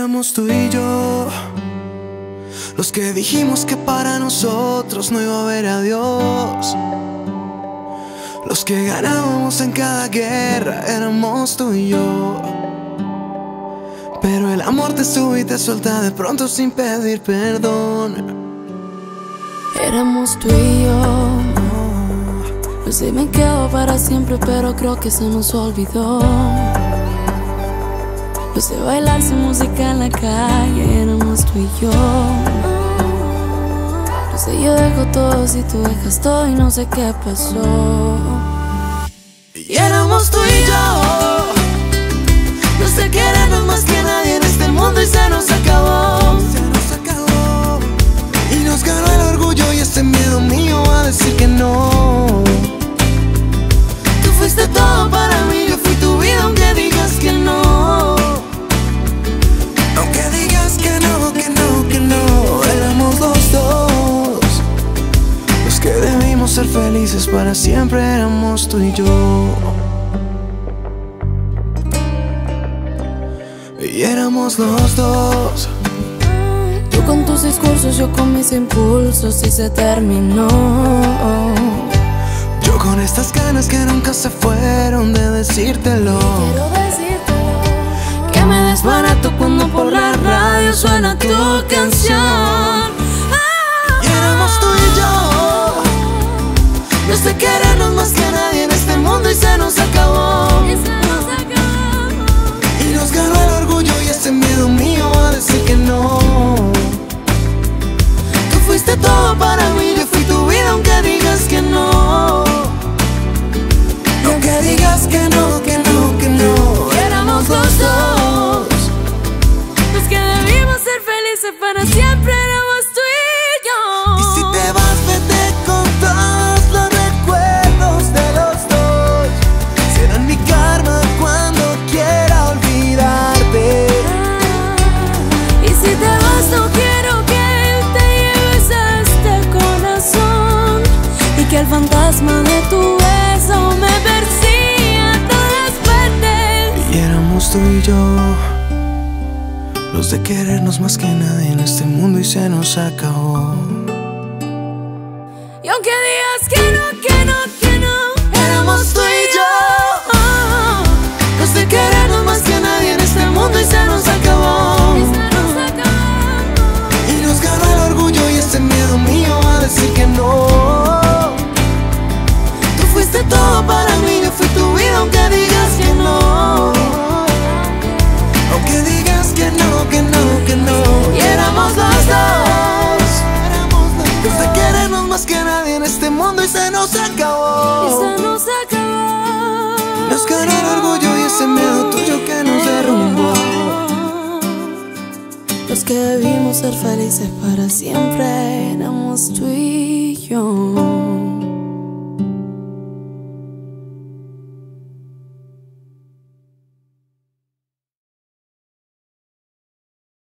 Éramos tú y yo, los que dijimos que para nosotros no iba a haber adiós. Los que ganábamos en cada guerra éramos tú y yo. Pero el amor te sube y te suelta de pronto sin pedir perdón. Éramos tú y yo, no sé, me quedo para siempre, pero creo que se nos olvidó. No sé bailar sin música en la calle, éramos tú y yo. No sé, yo dejo todo si tú dejas todo y no sé qué pasó. Y éramos tú y yo, no sé querernos más que nadie en este mundo y se nos acabó. Y nos ganó el orgullo y ese miedo mío a decir que no. Tú fuiste todo para mí, yo fui tu vida aunque digas que no. Aunque digas que no, que no, que no. Éramos los dos, los que debimos ser felices para siempre. Éramos tú y yo. Y éramos los dos, Tú con tus discursos, yo con mis impulsos, y se terminó. yo con estas ganas que nunca se fueron de decírtelo. Quiero decírtelo, que me desbarato cuando por la radio suena tu canción. Y éramos tú y yo, no sé querernos más que nadie en este mundo y se nos acabó. Y nos ganó el orgullo y ese miedo mío a decir que no. Tú fuiste todo para mí, yo fui tu vida aunque digas que no. Aunque digas que no, que no, que no. Éramos los dos, los que debimos ser felices para siempre. Éramos tú y yo. Y si te vas, vete con todos los recuerdos de los dos. Serán mi karma cuando quiera olvidarte. Y si te vas, no quiero que te lleves a este corazón y que el fantasma de tu beso me persiga a todas partes. Y éramos tú y yo, los de querernos más que nadie en este mundo y se nos acabó. Y aunque digas que no, que no, que no, Éramos tú y yo, los de querernos más que nadie en este mundo y se nos acabó. Y nos ganó el orgullo y ese miedo mío a decir que no. Tú fuiste todo para mí, yo fui tu vida aunque digas que no. Aunque digas que no, que no, que no. Y éramos los dos, los de querernos más que nadie en este mundo y se nos acabó. Y se nos acabó. Nos ganó el orgullo y ese miedo tuyo que nos derrumbó. Los que debimos ser felices para siempre, éramos tú y yo.